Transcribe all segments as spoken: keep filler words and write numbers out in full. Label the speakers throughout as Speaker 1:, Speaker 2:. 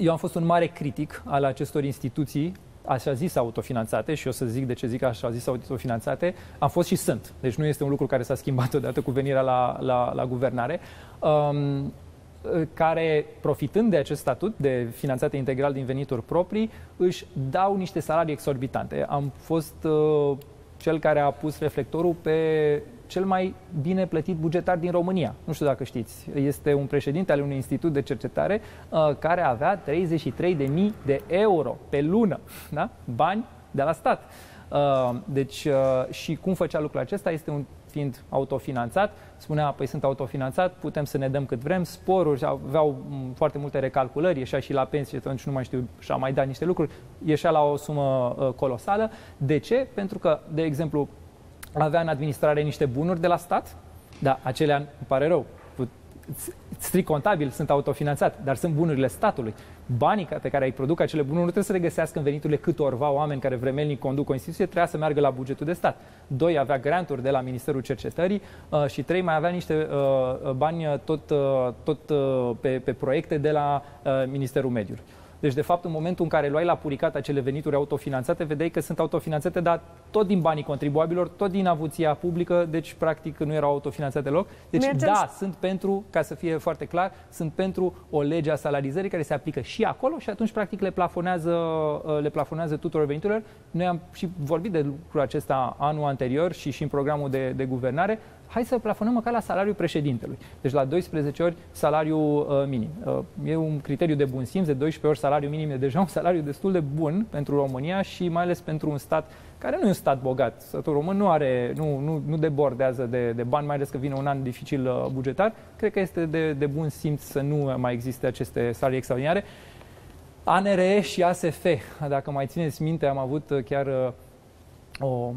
Speaker 1: eu am fost un mare critic al acestor instituții, așa zis autofinanțate, și o să zic de ce zic așa zis autofinanțate, am fost și sunt. Deci nu este un lucru care s-a schimbat odată cu venirea la, la, la guvernare, um, care, profitând de acest statut de finanțate integral din venituri proprii, își dau niște salarii exorbitante. Am fost uh, cel care a pus reflectorul pe cel mai bine plătit bugetar din România. Nu știu dacă știți. Este un președinte al unui institut de cercetare uh, care avea treizeci și trei de mii de euro pe lună, da? Bani de la stat. Uh, deci, uh, și cum făcea lucrul acesta? Este un fiind autofinanțat, spunea, păi sunt autofinanțat, putem să ne dăm cât vrem, sporuri, aveau foarte multe recalculări, ieșea și la pensie, atunci nu mai știu, și-a mai dat niște lucruri, ieșea la o sumă uh, colosală. De ce? Pentru că, de exemplu, avea în administrare niște bunuri de la stat, dar acelea, îmi pare rău, strict contabil sunt autofinanțat, dar sunt bunurile statului. Banii pe care îi produc acele bunuri nu trebuie să le găsească în veniturile câtorva oameni care vremelnic conduc o instituție, trebuia să meargă la bugetul de stat. Doi, avea granturi de la Ministerul Cercetării uh, și trei, mai avea niște uh, bani tot, uh, tot uh, pe, pe proiecte de la uh, Ministerul Mediului. Deci, de fapt, în momentul în care luai la puricat acele venituri autofinanțate, vedeai că sunt autofinanțate, dar tot din banii contribuabilor, tot din avuția publică, deci, practic, nu erau autofinanțate deloc. Deci, Mergem da, și... sunt pentru, ca să fie foarte clar, sunt pentru o lege a salarizării care se aplică și acolo și atunci, practic, le plafonează, le plafonează tuturor veniturilor. Noi am și vorbit de lucrul acesta anul anterior și și în programul de, de guvernare. Hai să plafonăm măcar la salariul președintelui. Deci la doisprezece ori salariul uh, minim. Uh, e un criteriu de bun simț, de doisprezece ori salariul minim e deja un salariu destul de bun pentru România și mai ales pentru un stat care nu e un stat bogat. Statul român nu are, nu, nu, nu debordează de, de bani, mai ales că vine un an dificil uh, bugetar. Cred că este de, de bun simț să nu mai existe aceste salarii extraordinare. A N R E și A S F, dacă mai țineți minte, am avut uh, chiar uh, o...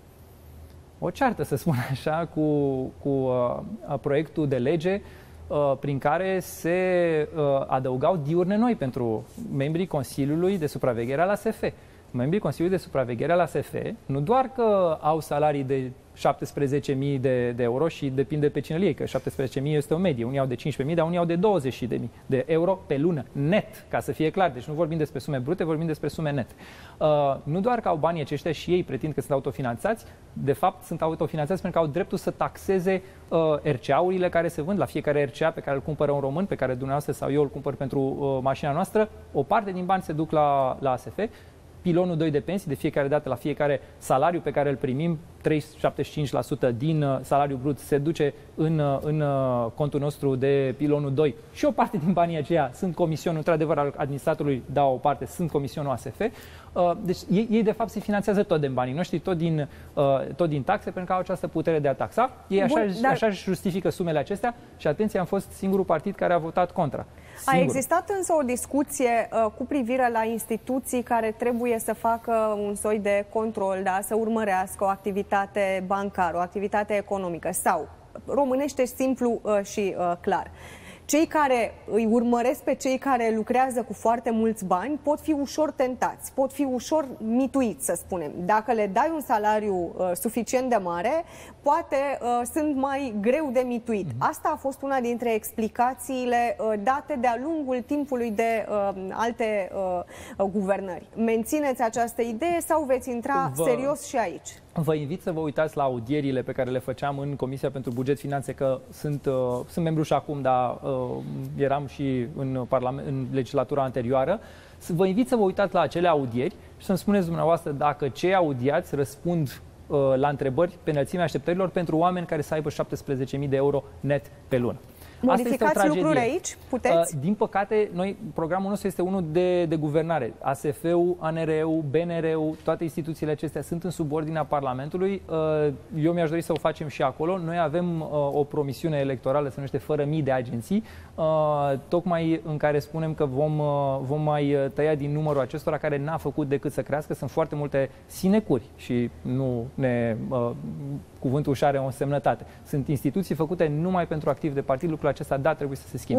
Speaker 1: o ceartă, să spun așa, cu, cu uh, proiectul de lege uh, prin care se uh, adăugau diurne noi pentru membrii Consiliului de Supraveghere al A S F. Membrii Consiliului de Supraveghere al A S F nu doar că au salarii de șaptesprezece mii de, de euro și depinde pe cine îl iei, că șaptesprezece mii este o medie. Unii au de cincisprezece mii, dar unii au de douăzeci de mii de euro pe lună, net, ca să fie clar. Deci nu vorbim despre sume brute, vorbim despre sume net. Uh, nu doar că au banii aceștia și ei pretind că sunt autofinanțați, de fapt sunt autofinanțați pentru că au dreptul să taxeze uh, R C A-urile care se vând la fiecare R C A pe care îl cumpără un român, pe care dumneavoastră sau eu îl cumpăr pentru uh, mașina noastră. O parte din bani se duc la, la A S F. Pilonul doi de pensii, de fiecare dată la fiecare salariu pe care îl primim, trei virgulă șaptezeci și cinci la sută din uh, salariul brut se duce în, uh, în uh, contul nostru de pilonul doi și o parte din banii aceia sunt comisionul, într-adevăr, al administratorului, da, o parte sunt comisionul A S F. Uh, deci ei, ei, de fapt, se finanțează tot din banii noștri, tot din, uh, tot din taxe, pentru că au această putere de a taxa. Ei așa, Bun, dar... așa își justifică sumele acestea și, atenție, am fost singurul partid care a votat contra. Singur.
Speaker 2: A existat însă o discuție uh, cu privire la instituții care trebuie să facă un soi de control, da, să urmărească o activitate bancară, o activitate economică sau, românește simplu uh, și uh, clar. Cei care îi urmăresc pe cei care lucrează cu foarte mulți bani pot fi ușor tentați, pot fi ușor mituiți, să spunem. Dacă le dai un salariu uh, suficient de mare, poate uh, sunt mai greu de mituit. Asta a fost una dintre explicațiile uh, date de-a lungul timpului de uh, alte uh, guvernări. Mențineți această idee sau veți intra Vă... serios și aici?
Speaker 1: Vă invit să vă uitați la audierile pe care le făceam în Comisia pentru Buget Finanțe, că sunt, uh, sunt membru și acum, dar uh, eram și în, parlament, în legislatura anterioară. Vă invit să vă uitați la acele audieri și să-mi spuneți dumneavoastră dacă cei audiați răspund uh, la întrebări pe înălțimea așteptărilor pentru oameni care să aibă șaptesprezece mii de euro net pe lună.
Speaker 2: Modificați lucruri aici? Puteți?
Speaker 1: Din păcate, noi, programul nostru este unul de, de guvernare. A S F-ul, A N R E-ul, B N R-ul, toate instituțiile acestea sunt în subordinea Parlamentului. Eu mi-aș dori să o facem și acolo. Noi avem o promisiune electorală, se numește Fără mii de agenții, tocmai în care spunem că vom, vom mai tăia din numărul acestora care n-a făcut decât să crească. Sunt foarte multe sinecuri și nu ne... cuvântul și are o însemnătate. Sunt instituții făcute numai pentru activi de partid, lucrul acesta, da, trebuie să se schimbe.